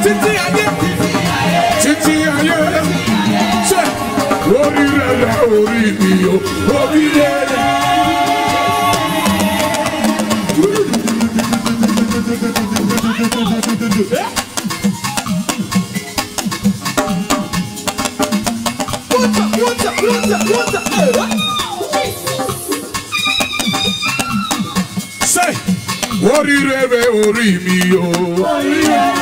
títí ayé, títí ayé. Say, orí rẹ̀ orí mi o, orí rẹ̀. Say, orí rẹ̀ orí mi o, orí rẹ̀.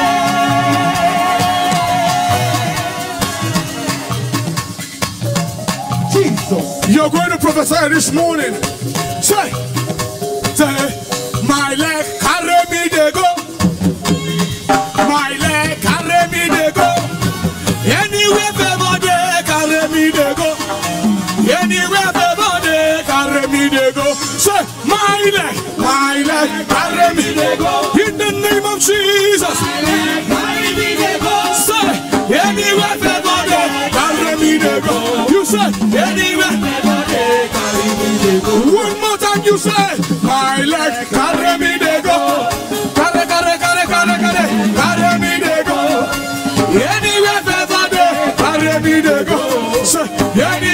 You're going to prophesy this morning. Say, my leg carry me they go. My leg carry me they go. Anywhere everybody carry me they go. Anywhere everybody carry me they go. Say, my leg carry me they go. In the name of Jesus. My leg carry me they go. Say, anywhere everybody carry me they go. You say, anywhere. One more time you say, my leg carry me they go. Carry me they go. Anywhere ever they carry me they go. Say,